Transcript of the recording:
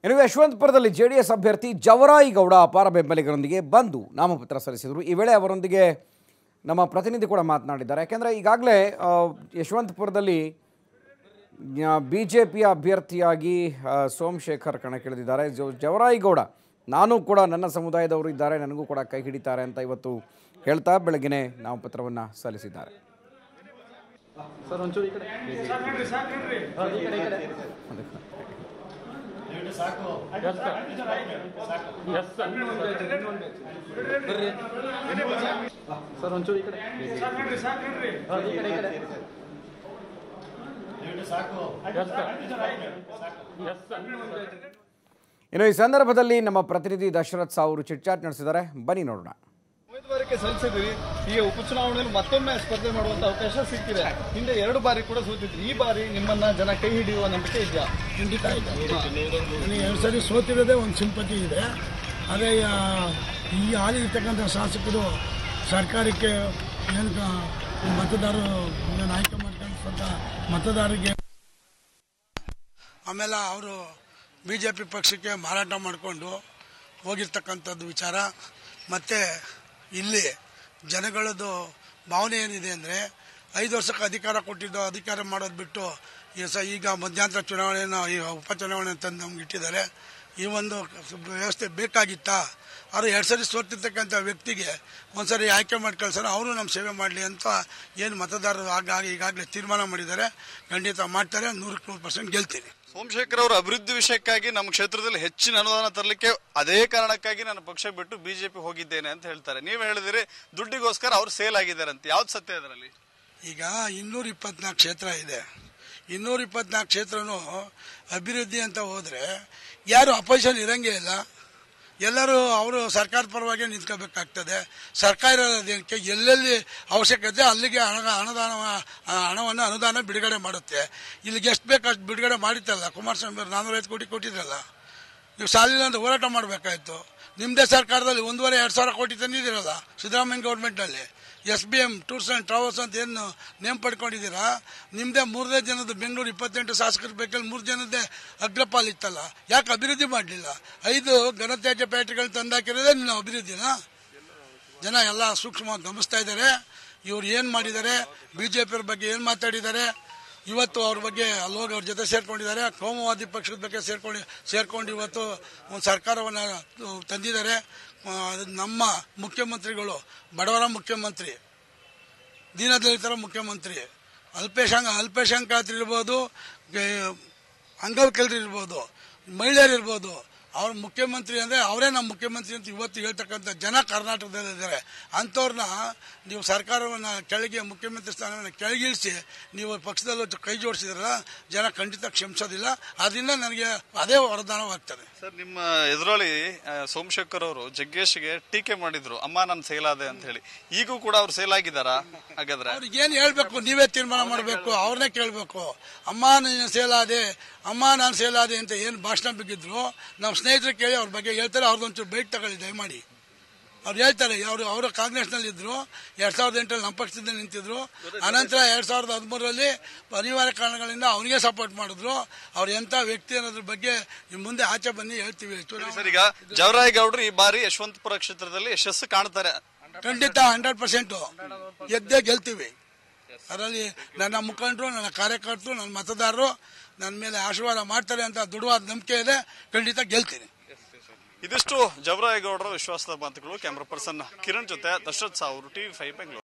ಇನ್ನು ಯಶವಂತಪುರದಲ್ಲಿ ಜೆಡಿಎಸ್ ಅಭ್ಯರ್ಥಿ ಜವರಾಯಿಗೌಡ ಅಪಾರ ಬೆಂಬಲಿಗರೊಂದಿಗೆ ಬಂದು ನಾಮಪತ್ರ ಸಲ್ಲಿಸಿದರು. ಈ ವೇಳೆ ಅವರೊಂದಿಗೆ ನಮ್ಮ ಪ್ರತಿನಿಧಿ ಕೂಡ ಮಾತನಾಡಿದ್ದಾರೆ. ಯಾಕೆಂದರೆ ಈಗಾಗಲೇ ಯಶವಂತಪುರದಲ್ಲಿ ಬಿಜೆಪಿಯ ಅಭ್ಯರ್ಥಿಯಾಗಿ ಸೋಮಶೇಖರ್ ಕಣಕ್ಕಿಳಿದಿದ್ದಾರೆ. ಜವರಾಯಿಗೌಡ ನಾನು ಕೂಡ ನನ್ನ ಸಮುದಾಯದವರು ಇದ್ದಾರೆ, ನನಗೂ ಕೂಡ ಕೈ ಹಿಡಿತಾರೆ ಅಂತ ಇವತ್ತು ಹೇಳ್ತಾ ಬೆಳಗ್ಗೆನೇ ನಾಮಪತ್ರವನ್ನು ಸಲ್ಲಿಸಿದ್ದಾರೆ. ಇನ್ನು ಈ ಸಂದರ್ಭದಲ್ಲಿ ನಮ್ಮ ಪ್ರತಿನಿಧಿ ದಶರಥ್ ಸಾವರು ಚಿಟ್ಚಾಟ್ ನಡೆಸಿದ್ದಾರೆ. ಬನ್ನಿ ನೋಡೋಣ. ಉಮೇದುವಾರಿಕೆ ಸಲ್ಲಿಸಿದ್ರಿ. ಈಗ ಉಪಚುನಾವಣೆಯಲ್ಲಿ ಮತ್ತೊಮ್ಮೆ ಸ್ಪರ್ಧೆ ಮಾಡುವಂತ ಅವಕಾಶ ಸಿಕ್ಕಿದೆ. ಹಿಂದೆ 2 ಬಾರಿ ಕೂಡ ಸೋತಿದ್ರಿ. ಈ ಬಾರಿ ನಿಮ್ಮನ್ನ ಜನ ಕೈ ಹಿಡಿಯುವ ನಂಬಿಕೆ ಇದೆಯಾ? ಖಂಡಿತ ಇದೆ. 2 ಸರಿ ಸೋತಿರೋದೇ ಒಂದು ಸಿಂಪತಿ ಇದೆ. ಅದೇ ಈ ಹಾಲಿರ್ತಕ್ಕಂಥ ಶಾಸಕರು ಸರ್ಕಾರಕ್ಕೆ ಏನು ಮತದಾರರು ಆಯ್ಕೆ ಮಾಡ್ಕೊಂಡು ಸ್ವಂತ ಮತದಾರರಿಗೆ ಆಮೇಲೆ ಅವರು ಬಿಜೆಪಿ ಪಕ್ಷಕ್ಕೆ ಮಾರಾಟ ಮಾಡಿಕೊಂಡು ಹೋಗಿರ್ತಕ್ಕಂಥದ್ದು ವಿಚಾರ. ಮತ್ತು ಇಲ್ಲಿ ಜನಗಳದ್ದು ಭಾವನೆ ಏನಿದೆ ಅಂದರೆ 5 ವರ್ಷಕ್ಕೆ ಅಧಿಕಾರ ಕೊಟ್ಟಿದ್ದು, ಅಧಿಕಾರ ಮಾಡೋದು ಬಿಟ್ಟು ಈಗ ಮಧ್ಯಂತರ ಚುನಾವಣೆಯನ್ನು ಈ ಉಪಚುನಾವಣೆ ತಂದು ನಮ್ಗೆ ಇಟ್ಟಿದ್ದಾರೆ. ಈ ಒಂದು ವ್ಯವಸ್ಥೆ ಬೇಕಾಗಿತ್ತಾ? ಅವರು 2 ಸರಿ ಸೋತಿರ್ತಕ್ಕಂಥ ವ್ಯಕ್ತಿಗೆ ಒಂದ್ಸರಿ ಆಯ್ಕೆ ಮಾಡಿ ಕಳ್ಸೋಣ, ಅವರು ನಮ್ಮ ಸೇವೆ ಮಾಡಲಿ ಅಂತ ಏನು ಮತದಾರರು ಈಗಾಗಲೇ ತೀರ್ಮಾನ ಮಾಡಿದ್ದಾರೆ. ಖಂಡಿತ ಮಾಡ್ತಾರೆ. 100% ಗೆಲ್ತೀವಿ. ಸೋಮಶೇಖರ್ ಅವರ ಅಭಿವೃದ್ಧಿ ವಿಷಯಕ್ಕಾಗಿ ನಮ್ಮ ಕ್ಷೇತ್ರದಲ್ಲಿ ಹೆಚ್ಚಿನ ಅನುದಾನ ತರಲಿಕ್ಕೆ ಅದೇ ಕಾರಣಕ್ಕಾಗಿ ನಾನು ಪಕ್ಷ ಬಿಟ್ಟು ಬಿಜೆಪಿ ಹೋಗಿದ್ದೇನೆ ಅಂತ ಹೇಳ್ತಾರೆ. ನೀವು ಹೇಳಿದಿರಿ ದುಡ್ಡಿಗೋಸ್ಕರ ಅವ್ರು ಸೇಲ್ ಆಗಿದ್ದಾರೆ ಅಂತ. ಯಾವ್ದು ಸತ್ಯ ಅದರಲ್ಲಿ? ಈಗ 224 ಕ್ಷೇತ್ರ ಇದೆ. 224 ಕ್ಷೇತ್ರನೂ ಅಭಿವೃದ್ಧಿ ಅಂತ ಹೋದರೆ ಯಾರು ಅಪೋಸಿಷನ್ ಇರಂಗೇ ಇಲ್ಲ. ಎಲ್ಲರೂ ಅವರು ಸರ್ಕಾರದ ಪರವಾಗಿ ನಿಂತ್ಕೋಬೇಕಾಗ್ತದೆ. ಸರ್ಕಾರ ಇರೋದಕ್ಕೆ ಎಲ್ಲೆಲ್ಲಿ ಅವಶ್ಯಕತೆ ಅಲ್ಲಿಗೆ ಹಣವನ್ನು ಅನುದಾನ ಬಿಡುಗಡೆ ಮಾಡುತ್ತೆ. ಇಲ್ಲಿಗೆ ಎಷ್ಟು ಬೇಕು ಅಷ್ಟು ಬಿಡುಗಡೆ ಮಾಡಿತ್ತಲ್ಲ. ಕುಮಾರಸ್ವಾಮಿ ಅವರು 405 ಕೋಟಿ ಕೊಟ್ಟಿದ್ರಲ್ಲ. ನೀವು ಸಾಲಿಲ್ಲ ಅಂತ ಹೋರಾಟ ಮಾಡಬೇಕಾಯ್ತು. ನಿಮ್ಮದೇ ಸರ್ಕಾರದಲ್ಲಿ 1,500,000 ಕೋಟಿ ತಂದಿದ್ದೀರಲ್ಲ ಸಿದ್ದರಾಮಯ್ಯ ಗೌರ್ಮೆಂಟಲ್ಲಿ. SBM ಟೂರ್ಸ್ ಆ್ಯಂಡ್ ಟ್ರಾವೆಲ್ಸ್ ಅಂತ ಏನು ನೇಮ್ ಪಡ್ಕೊಂಡಿದ್ದೀರಾ? ನಿಮ್ಮದೇ 3 ಜನದ ಬೆಂಗಳೂರು 28 ಶಾಸಕರ ಬೇಕಲ್ಲಿ 3 ಜನದ್ದೇ ಅಗ್ರಪಾಲಿತ್ತಲ್ಲ. ಯಾಕೆ ಅಭಿವೃದ್ಧಿ ಮಾಡಲಿಲ್ಲ? 5 ಘನತ್ಯಾಜ್ಯ ಫ್ಯಾಕ್ಟ್ರಿಗಳು ತಂದಾಕಿರೋದೇ ನಿಮ್ಮ ಅಭಿವೃದ್ಧಿನ. ಜನ ಎಲ್ಲ ಸೂಕ್ಷ್ಮವಾಗಿ ಗಮನಿಸ್ತಾ ಇದ್ದಾರೆ. ಇವ್ರು ಏನು ಮಾಡಿದ್ದಾರೆ, ಬಿಜೆಪಿಯವ್ರ ಬಗ್ಗೆ ಏನು ಮಾತಾಡಿದ್ದಾರೆ. ಇವತ್ತು ಅವ್ರ ಬಗ್ಗೆ ಅಲ್ಲೋಗಿ ಅವ್ರ ಜೊತೆ ಸೇರ್ಕೊಂಡಿದ್ದಾರೆ. ಕೋಮುವಾದಿ ಪಕ್ಷದ ಬಗ್ಗೆ ಸೇರ್ಕೊಂಡು ಇವತ್ತು ಒಂದು ಸರ್ಕಾರವನ್ನು ತಂದಿದ್ದಾರೆ. ನಮ್ಮ ಮುಖ್ಯಮಂತ್ರಿಗಳು ಬಡವರ ಮುಖ್ಯಮಂತ್ರಿ, ದೀನದಲಿತರ ಮುಖ್ಯಮಂತ್ರಿ, ಅಲ್ಪಸಂಖ್ಯಾತರಿರ್ಬೋದು, ಅಂಗವಿಕಲರಿರ್ಬೋದು, ಮಹಿಳೆಯರಿರ್ಬೋದು. ಅವ್ರ ಮುಖ್ಯಮಂತ್ರಿ ಅಂದರೆ ಅವರೇ ನಮ್ಮ ಮುಖ್ಯಮಂತ್ರಿ ಅಂತ ಇವತ್ತು ಹೇಳ್ತಕ್ಕಂಥ ಜನ ಕರ್ನಾಟಕದಲ್ಲಿದ್ದಾರೆ. ಅಂಥವ್ರನ್ನ ನೀವು ಸರ್ಕಾರವನ್ನು ಕೆಳಗೆ ಮುಖ್ಯಮಂತ್ರಿ ಸ್ಥಾನವನ್ನು ಕೆಳಗಿಳಿಸಿ ನೀವು ಪಕ್ಷದಲ್ಲೂ ಕೈ ಜೋಡಿಸಿದ್ರಲ್ಲ, ಜನ ಖಂಡಿತ ಕ್ಷಮಿಸೋದಿಲ್ಲ. ಅದರಿಂದ ನನಗೆ ಅದೇ ವರದಾನವಾಗ್ತದೆ. ಸರ್, ನಿಮ್ಮ ಎದುರಲ್ಲಿ ಸೋಮಶೇಖರ್ ಅವರು ಜಗ್ಗೇಶ್ಗೆ ಟೀಕೆ ಮಾಡಿದ್ರು, ಅಮ್ಮ ನಾನು ಸೇಲ್ ಆದೆ ಅಂತ ಹೇಳಿ. ಈಗೂ ಕೂಡ ಅವ್ರು ಸೇಲ್ ಆಗಿದ್ದಾರಾ? ಹಾಗಾದ್ರೆ ಅವ್ರಿಗೆ ಏನು ಹೇಳ್ಬೇಕು? ನೀವೇ ತೀರ್ಮಾನ ಮಾಡಬೇಕು. ಅವ್ರನ್ನೇ ಕೇಳಬೇಕು. ಅಮ್ಮ ನಾನು ಸೇಲ್ ಆದೆ, ಅಮ್ಮ ನಾನು ಸೇಲ್ ಆದೆ ಅಂತ ಏನು ಭಾಷಣ ಬಿಗಿದ್ರು ನಮ್ಮ ಸ್ನೇಹಿತರು ಕೇಳಿ ಅವ್ರ ಬಗ್ಗೆ ಹೇಳ್ತಾರೆ. ಅವ್ರದ್ದೊಂಚೂರು ಬೈಕ್ ತಗೊಳ್ಳಿ ದಯಮಾಡಿ. ಅವ್ರು ಹೇಳ್ತಾರೆ ಅವರು ಕಾಂಗ್ರೆಸ್ನಲ್ಲಿ ಇದ್ರು, 2008 ನಮ್ಮ ಪಕ್ಷದಿಂದ ನಿಂತಿದ್ರು. ಅನಂತರ 2013 ಅನಿವಾರ್ಯ ಕಾರಣಗಳಿಂದ ಅವನಿಗೆ ಸಪೋರ್ಟ್ ಮಾಡಿದ್ರು. ಅವ್ರು ಎಂಥ ವ್ಯಕ್ತಿ ಅನ್ನೋದ್ರ ಬಗ್ಗೆ ಮುಂದೆ ಆಚೆ ಬನ್ನಿ ಹೇಳ್ತೀವಿ. ಸರ್, ಈಗ ಜವರಾಯಿಗೌಡರು ಈ ಬಾರಿ ಯಶವಂತಪುರ ಕ್ಷೇತ್ರದಲ್ಲಿ ಯಶಸ್ಸು ಕಾಣ್ತಾರೆ. ಖಂಡಿತ 100% ಗೆದ್ದೇ ಗೆಲ್ತೀವಿ. ಅದರಲ್ಲಿ ನನ್ನ ಮುಖಂಡರು, ನನ್ನ ಕಾರ್ಯಕರ್ತರು, ನನ್ನ ಮತದಾರರು ನನ್ನ ಮೇಲೆ ಆಶೀರ್ವಾದ ಮಾಡ್ತಾರೆ ಅಂತ ದೃಢವಾದ ನಂಬಿಕೆ ಇದೆ. ಖಂಡಿತ ಗೆಲ್ತೀನಿ. ಇದಿಷ್ಟು ಜವರಾಯಿಗೌಡರ ವಿಶ್ವಾಸದ ಮಾತುಗಳು. ಕ್ಯಾಮರಾ ಪರ್ಸನ್ ಕಿರಣ್ ಜೊತೆ ದಶರಥ್ ಸಾವರು, TV5 ಬೆಂಗಳೂರು.